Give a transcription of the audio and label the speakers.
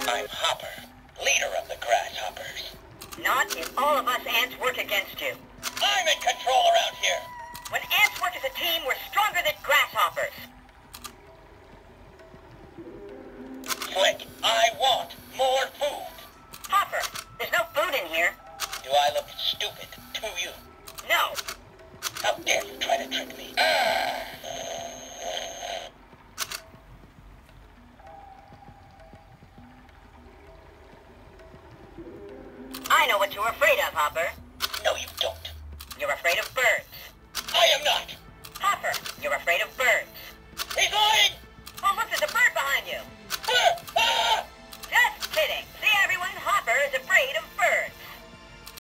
Speaker 1: I'm Hopper, leader of the grasshoppers.
Speaker 2: Not if all of us ants work against you.
Speaker 1: I'm in control around here.
Speaker 2: When ants work as a team, we're stronger than grasshoppers.
Speaker 1: Flik, I want more food.
Speaker 2: Hopper, there's no food in here.
Speaker 1: Do I look stupid to you?
Speaker 2: No.
Speaker 1: How dare you try to trick me?
Speaker 2: I know what you're afraid of, Hopper.
Speaker 1: No, you don't.
Speaker 2: You're afraid of birds.
Speaker 1: I am not.
Speaker 2: Hopper, you're afraid of birds.
Speaker 1: He's lying!
Speaker 2: Oh, look, there's a bird behind you.